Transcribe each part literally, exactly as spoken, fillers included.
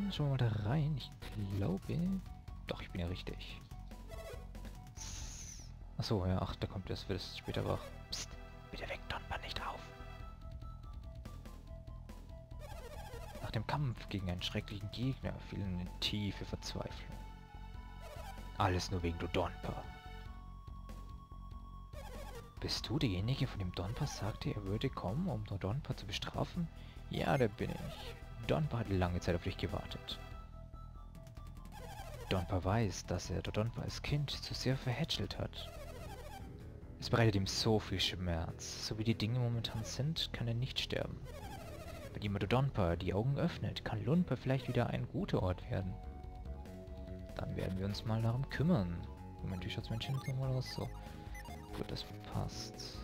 Dann schauen wir mal da rein. Ich glaube... Doch, ich bin ja richtig. Achso, ja, ach, da kommt das, wird es später wach. Psst, bitte weckt Donpa nicht auf. Nach dem Kampf gegen einen schrecklichen Gegner fiel er in tiefe Verzweiflung. Alles nur wegen du Donpa. Bist du derjenige, von dem Donpa sagte, er würde kommen, um Donpa zu bestrafen? Ja, der bin ich. Donpa hat lange Zeit auf dich gewartet. Donpa weiß, dass er Donpa als Kind zu sehr verhätschelt hat. Es bereitet ihm so viel Schmerz. So wie die Dinge momentan sind, kann er nicht sterben. Wenn jemand Donpa die Augen öffnet, kann Lunpa vielleicht wieder ein guter Ort werden. Dann werden wir uns mal darum kümmern. Moment, wie schaut's Männchen jetzt nochmal aus? So. Gut, das passt.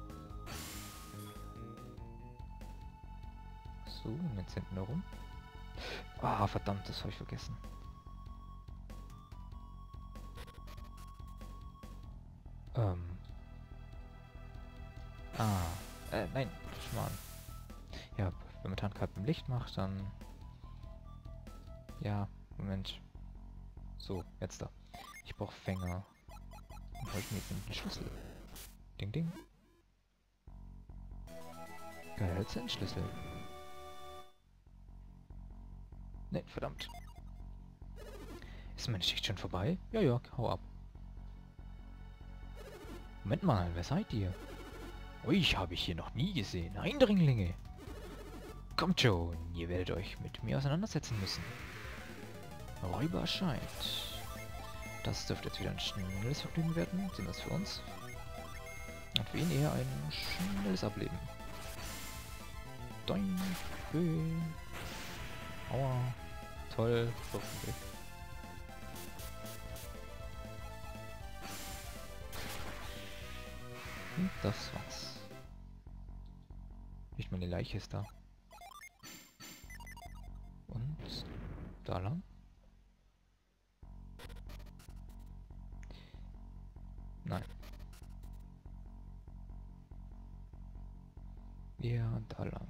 So, und jetzt hinten herum. Ah, verdammt, das habe ich vergessen. Ähm. Ah. Äh, nein, Schmarrn. Ja, wenn man Tarnkap im Licht macht, dann... Ja, Moment. So, jetzt da. Ich brauche Fänger. Dann hol ich mir jetzt den Schlüssel. Ding, ding. Geil, Schlüssel. Ne, verdammt. Ist meine Schicht schon vorbei? Ja, ja, hau ab. Moment mal, wer seid ihr? Euch habe ich hier noch nie gesehen. Eindringlinge. Kommt schon, ihr werdet euch mit mir auseinandersetzen müssen. Räuber erscheint. Das dürfte jetzt wieder ein schnelles Vergnügen werden. Sind das für uns? Und für ihn eher ein schnelles Ableben. Doing. Höhe. Aua. Toll. So, okay. Und das war's. Nicht mal eine Leiche ist da. Und da lang. Nein. Ja, da lang.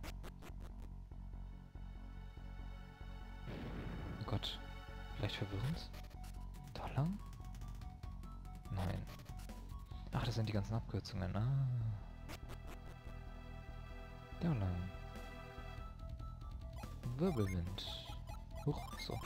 Oh Gott. Vielleicht verwirrend. Da lang? Nein. Ach, das sind die ganzen Abkürzungen. Ah. Da lang. Wirbelwind. Huch, so.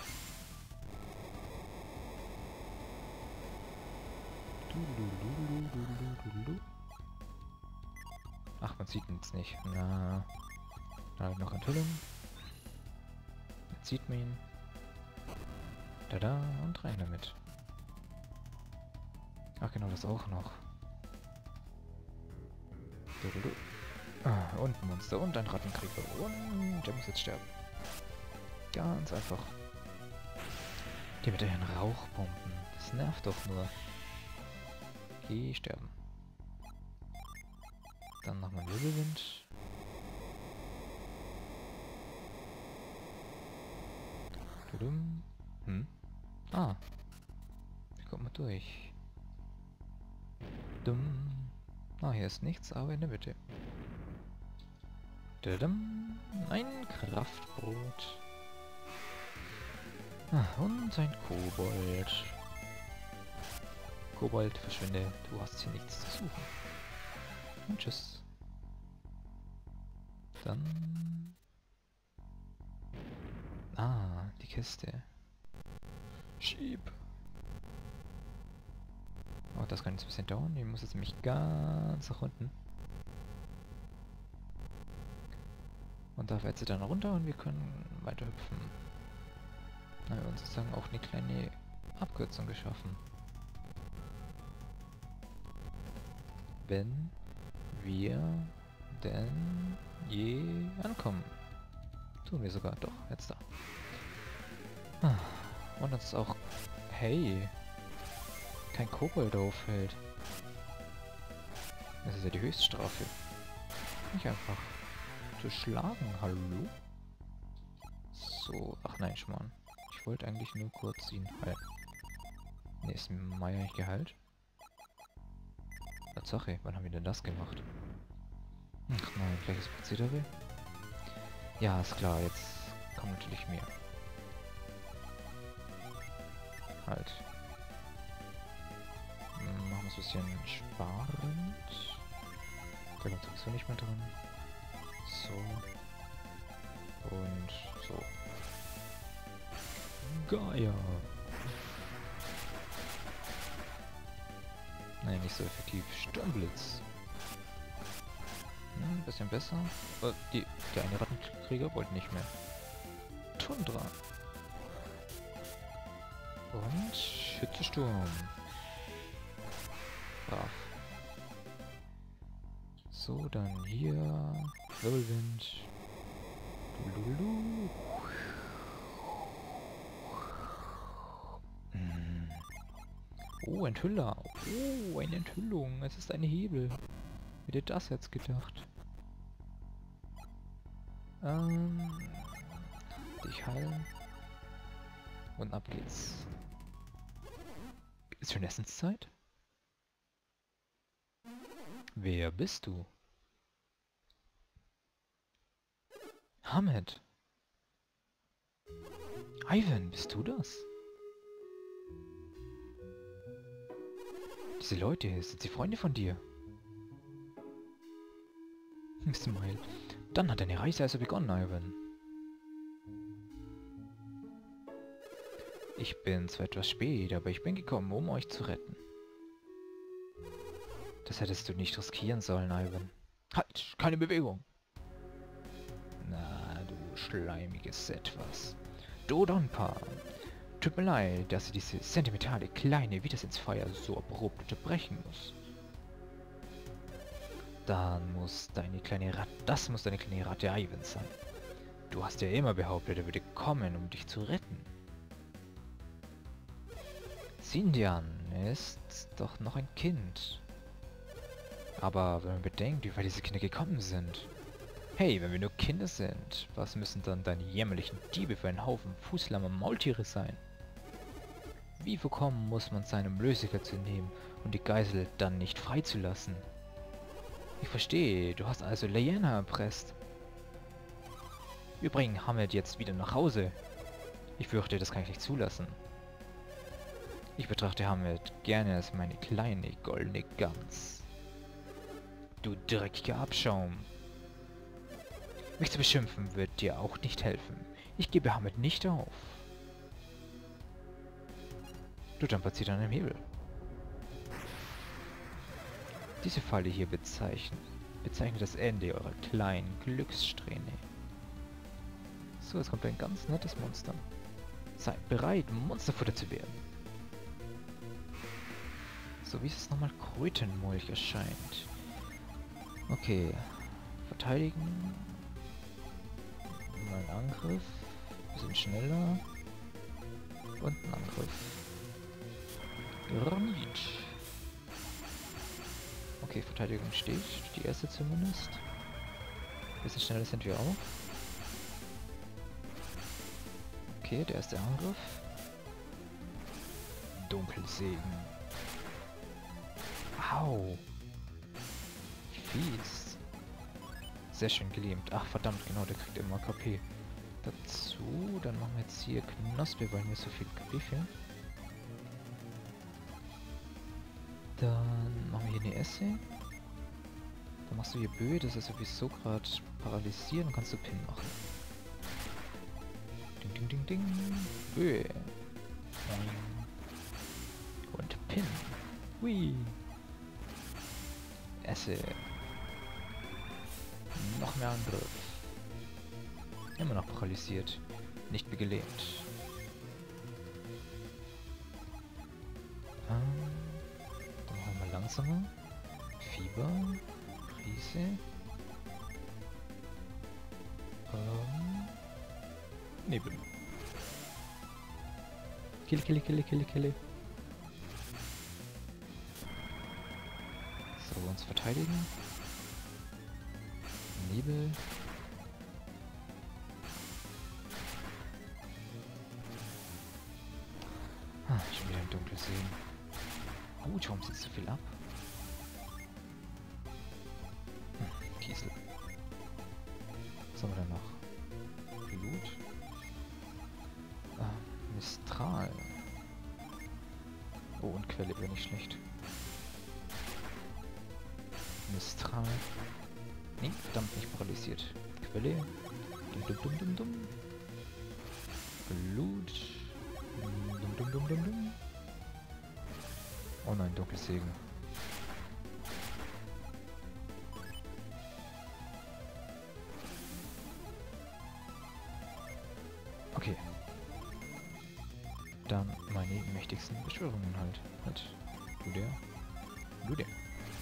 Ach, man sieht uns nicht. Na. Da habe ich noch Enthüllung. Jetzt sieht man ihn. Da da und rein damit. Ach genau, das auch noch. Du, du, du. Ah, und ein Monster und ein Rattenkrieger. Und der muss jetzt sterben. Ganz einfach. Die mit ihren Rauchbomben. Das nervt doch nur. Geh sterben. Dann nochmal Wirbelwind. Tudum. Hm. Ah. Wie kommt man durch? Dumm. Ah, hier ist nichts, aber in der Mitte. Tudum. Ein Kraftbrot. Ah, und ein Kobold. Kobold, verschwinde. Du hast hier nichts zu suchen. Und tschüss. Dann... Ah, die Kiste. Schieb. Oh, das kann jetzt ein bisschen dauern. Die muss jetzt nämlich ganz nach unten. Und da fährt sie dann runter und wir können weiter hüpfen. Da haben wir uns sozusagen auch eine kleine Abkürzung geschaffen. Wenn wir denn je ankommen. Tun wir sogar. Doch, jetzt da. Ah, und uns auch... Hey! Kein Kobold auffällt. Das ist ja die Höchststrafe. Nicht einfach zu schlagen. Hallo? So, ach nein, Schmarrn. Ich wollte eigentlich nur kurz ihn halten. Ne, ist Maya nicht geheilt? Tatsache, wann haben wir denn das gemacht? Ach nein, gleiches Prozedere? Ja, ist klar, jetzt kommt natürlich mehr. Halt. Hm, machen wir es ein bisschen sparend. Da kommt sowieso nicht mehr dran. So. Und so. Gaia. Nein, nicht so effektiv. Sturmblitz. Hm, ein bisschen besser. Oh, die, der eine Rattenkrieger wollte nicht mehr. Tundra. Und Schützesturm. Brav. So, dann hier. Wirbelwind. Lulu. Hm. Oh, Enthüller. Oh, eine Enthüllung. Es ist ein Hebel. Wer hätte das jetzt gedacht? Ähm. Dich heilen. Und ab geht's. Ist schon Essenszeit? Wer bist du? Hamed. Ivan, bist du das? Diese Leute hier, sind sie Freunde von dir? Smile. Dann hat deine Reise also begonnen, Ivan. Ich bin zwar etwas spät, aber ich bin gekommen, um euch zu retten. Das hättest du nicht riskieren sollen, Ivan. Halt! Keine Bewegung! Na, du schleimiges Etwas. Dodonpa! Tut mir leid, dass ich diese sentimentale kleine Wiedersehensfeier so abrupt unterbrechen muss. Dann muss deine kleine Ratte... Das muss deine kleine Ratte Ivan sein. Du hast ja immer behauptet, er würde kommen, um dich zu retten. Sindian ist doch noch ein Kind. Aber wenn man bedenkt, wie weit diese Kinder gekommen sind... Hey, wenn wir nur Kinder sind, was müssen dann deine jämmerlichen Diebe für einen Haufen fußlammer Maultiere sein? Wie verkommen muss man sein, um Lösegeld zu nehmen und die Geisel dann nicht freizulassen? Ich verstehe, du hast also Lyanna erpresst. Wir bringen Hamed jetzt wieder nach Hause. Ich fürchte, das kann ich nicht zulassen. Ich betrachte Hamed gerne als meine kleine goldene Gans. Du dreckiger Abschaum. Mich zu beschimpfen wird dir auch nicht helfen. Ich gebe Hamed nicht auf. Du dampfst an einem Hebel. Diese Falle hier bezeichnet, bezeichnet das Ende eurer kleinen Glückssträhne. So, jetzt kommt ein ganz nettes Monster. Seid bereit, Monsterfutter zu werden. So wie es nochmal Krötenmolch erscheint. Okay. Verteidigen. Mal einen Angriff. Bisschen schneller. Und ein Angriff. Granit. Okay, Verteidigung steht. Die erste zumindest. Bisschen schneller sind wir auch. Okay, der erste Angriff. Dunkelsegen. Au. Fies. Sehr schön gelähmt. Ach verdammt, genau, der kriegt immer K P. Dazu, dann machen wir jetzt hier Knospe, weil mir so viel K P fehlen. Dann machen wir hier eine Esse. Dann machst du hier Böe, das ist sowieso gerade paralysiert und kannst du Pin machen. Ding, ding, ding, ding. Böe. Und Pin. Hui. Esse. Noch mehr Angriff. Immer noch paralysiert. Nicht wie gelähmt. Ähm, dann machen wir langsamer. Fieber. Krise. Ähm, Nebel. Kille, kille, kille, kille, kille. So, uns verteidigen. Nebel. Ah, schon wieder ein dunkles Sehen. Oh, warum sieht so viel ab? Hm, Kiesel. Was haben wir da noch? Blut. Ah, Mistral. Quelle wäre nicht schlecht. Mistral. Nee, verdammt, nicht paralysiert. Quelle. Dum dum dum dum dum. Blut. Dum dum dum dum dum. Oh nein, Dunkelsegen. Okay. Dann meine mächtigsten Beschwörungen halt. Halt. Du der. Du der.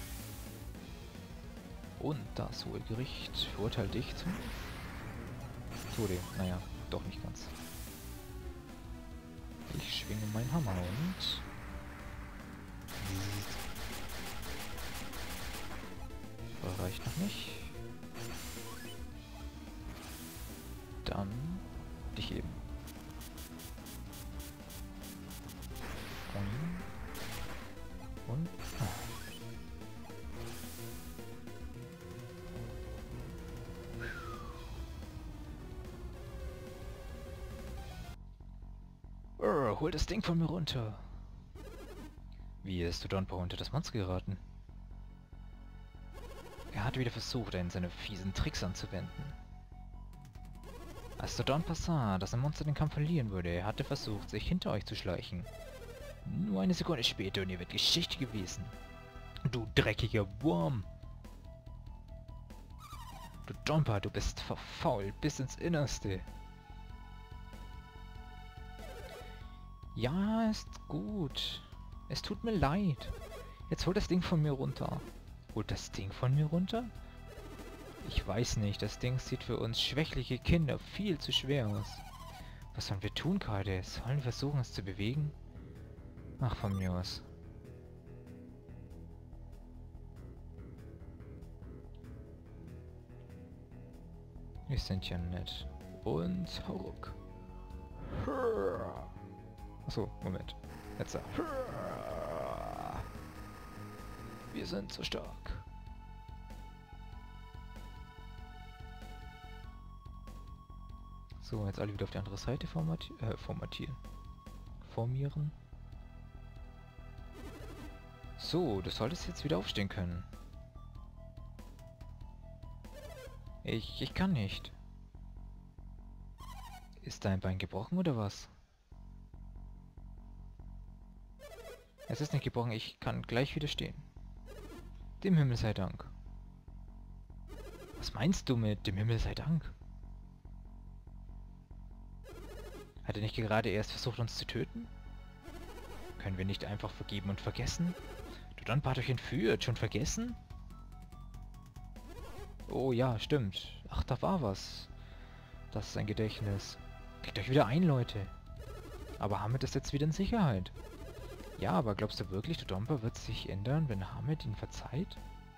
Und das Hohe Gericht verurteilt dich zum Tode. Naja, doch nicht ganz. Ich schwinge meinen Hammer und... reicht noch nicht. Dann dich eben. Und... und ah. Urgh, hol das Ding von mir runter. Wie ist Dodonpa unter das Monster geraten? Er hat wieder versucht, einen seiner fiesen Tricks anzuwenden. Als Dodonpa sah, dass ein Monster den Kampf verlieren würde, er hatte versucht, sich hinter euch zu schleichen. Nur eine Sekunde später und ihr wird Geschichte gewesen. Du dreckiger Wurm! Dodonpa, du bist verfault bis ins Innerste. Ja, ist gut. Es tut mir leid. Jetzt hol das Ding von mir runter. Holt das Ding von mir runter? Ich weiß nicht, das Ding sieht für uns schwächliche Kinder viel zu schwer aus. Was sollen wir tun, Kade? Sollen wir versuchen, es zu bewegen? Ach, von mir aus. Wir sind ja nett. Und Hauruck. Achso, Moment. Jetzt. Wir sind so stark. So, jetzt alle wieder auf die andere Seite formati äh, formatieren. Formieren. So, du solltest jetzt wieder aufstehen können. Ich, ich kann nicht. Ist dein Bein gebrochen oder was? Es ist nicht gebrochen, ich kann gleich wieder stehen. Dem Himmel sei Dank. Was meinst du mit dem Himmel sei Dank? Hat er nicht gerade erst versucht, uns zu töten? Können wir nicht einfach vergeben und vergessen? Dodonpa hat euch entführt, schon vergessen? Oh ja, stimmt. Ach, da war was. Das ist ein Gedächtnis. Kriegt euch wieder ein, Leute. Aber Hamid ist jetzt wieder in Sicherheit. Ja, aber glaubst du wirklich, Dodonpa wird sich ändern, wenn Hamid ihn verzeiht?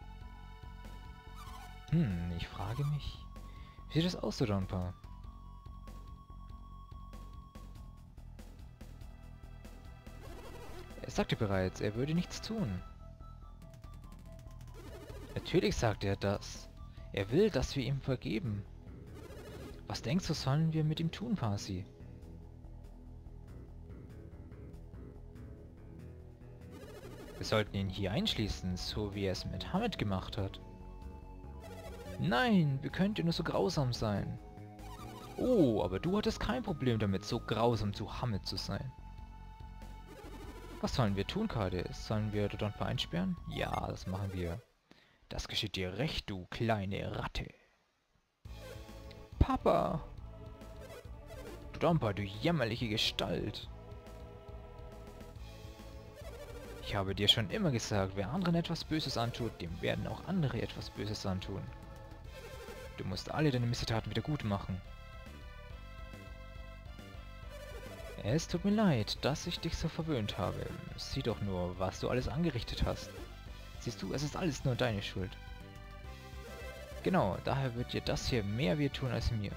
Hm, ich frage mich. Wie sieht das aus, Dodonpa? Er sagte bereits, er würde nichts tun. Natürlich sagt er das. Er will, dass wir ihm vergeben. Was denkst du, sollen wir mit ihm tun, Pasi? Wir sollten ihn hier einschließen, so wie er es mit Hamid gemacht hat. Nein, wie könnt ihr nur so grausam sein? Oh, aber du hattest kein Problem damit, so grausam zu Hamid zu sein. Was sollen wir tun, Kade? Sollen wir Dodonpa einsperren? Ja, das machen wir. Das geschieht dir recht, du kleine Ratte. Papa! Dodonpa, du jämmerliche Gestalt. Ich habe dir schon immer gesagt, wer anderen etwas Böses antut, dem werden auch andere etwas Böses antun. Du musst alle deine Missetaten wieder gut machen. Es tut mir leid, dass ich dich so verwöhnt habe. Sieh doch nur, was du alles angerichtet hast. Siehst du, es ist alles nur deine Schuld. Genau, daher wird dir das hier mehr weh tun als mir.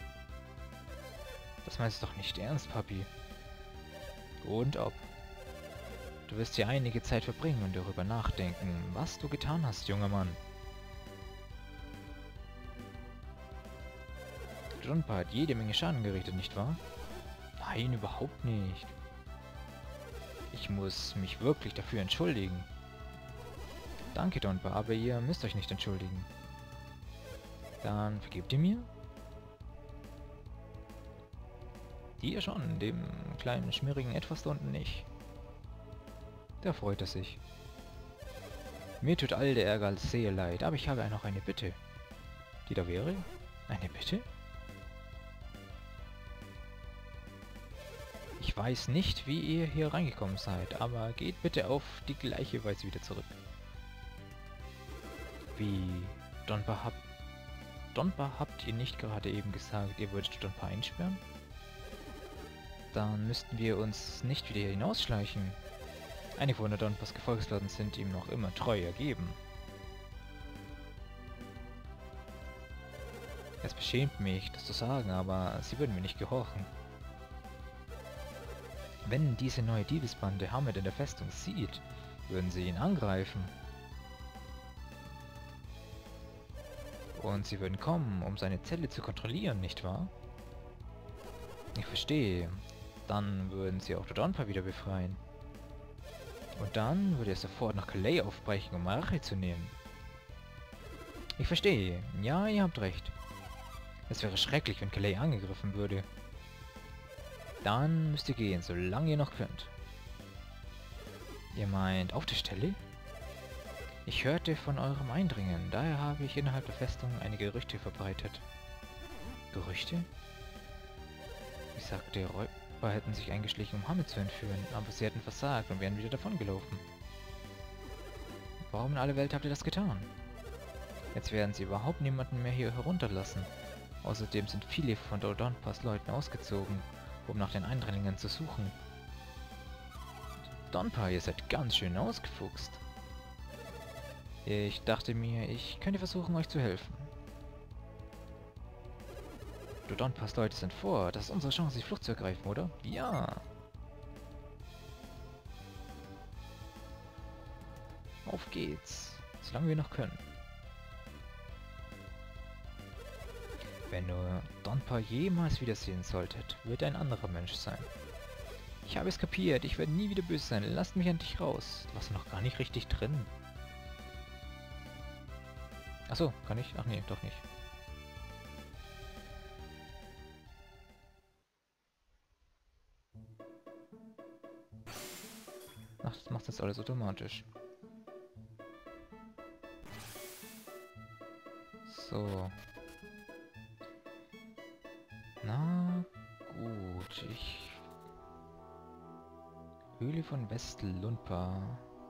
Das meinst du doch nicht ernst, Papi. Und ob. Du wirst hier einige Zeit verbringen und darüber nachdenken, was du getan hast, junger Mann. Dodonpa hat jede Menge Schaden gerichtet, nicht wahr? Nein, überhaupt nicht. Ich muss mich wirklich dafür entschuldigen. Danke, Donpa, aber ihr müsst euch nicht entschuldigen. Dann vergebt ihr mir? Dir schon, dem kleinen schmierigen Etwas da unten nicht. Da freut er sich. Mir tut all der Ärger sehr leid, aber ich habe noch eine Bitte. Die da wäre? Eine Bitte? Ich weiß nicht, wie ihr hier reingekommen seid, aber geht bitte auf die gleiche Weise wieder zurück. Wie? Donpa habt... Donpa habt ihr nicht gerade eben gesagt, ihr würdet Donpa einsperren? Dann müssten wir uns nicht wieder hier hinausschleichen. Einige von der Donpas Gefolgsleuten sind ihm noch immer treu ergeben. Es beschämt mich, das zu sagen, aber sie würden mir nicht gehorchen. Wenn diese neue Diebesbande Hamed in der Festung sieht, würden sie ihn angreifen. Und sie würden kommen, um seine Zelle zu kontrollieren, nicht wahr? Ich verstehe. Dann würden sie auch Dodonpa wieder befreien. Und dann würde er sofort nach Kalei aufbrechen, um Rache zu nehmen. Ich verstehe. Ja, ihr habt recht. Es wäre schrecklich, wenn Kalei angegriffen würde. Dann müsst ihr gehen, solange ihr noch könnt. Ihr meint auf der Stelle? Ich hörte von eurem Eindringen, daher habe ich innerhalb der Festung einige Gerüchte verbreitet. Gerüchte? Ich sagte, Räuber hätten sich eingeschlichen, um Hamed zu entführen, aber sie hätten versagt und wären wieder davongelaufen. Warum in aller Welt habt ihr das getan? Jetzt werden sie überhaupt niemanden mehr hier herunterlassen. Außerdem sind viele von Dodonpas Leuten ausgezogen, um nach den Eindringlingen zu suchen. Donpa, ihr seid ganz schön ausgefuchst. Ich dachte mir, ich könnte versuchen, euch zu helfen. Dodonpas Leute sind vor. Das ist unsere Chance, die Flucht zu ergreifen, oder? Ja. Auf geht's. Solange wir noch können. Wenn ihr Donpa jemals wiedersehen solltet, wird er ein anderer Mensch sein. Ich habe es kapiert. Ich werde nie wieder böse sein. Lasst mich endlich raus. Du warst noch gar nicht richtig drin. Achso, kann ich? Ach nee, doch nicht. Ach, das macht jetzt alles automatisch. So. Na gut, ich... Höhle von Westlundpa.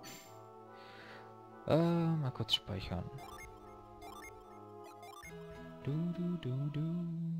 Äh, mal kurz speichern. Du, du, du, du.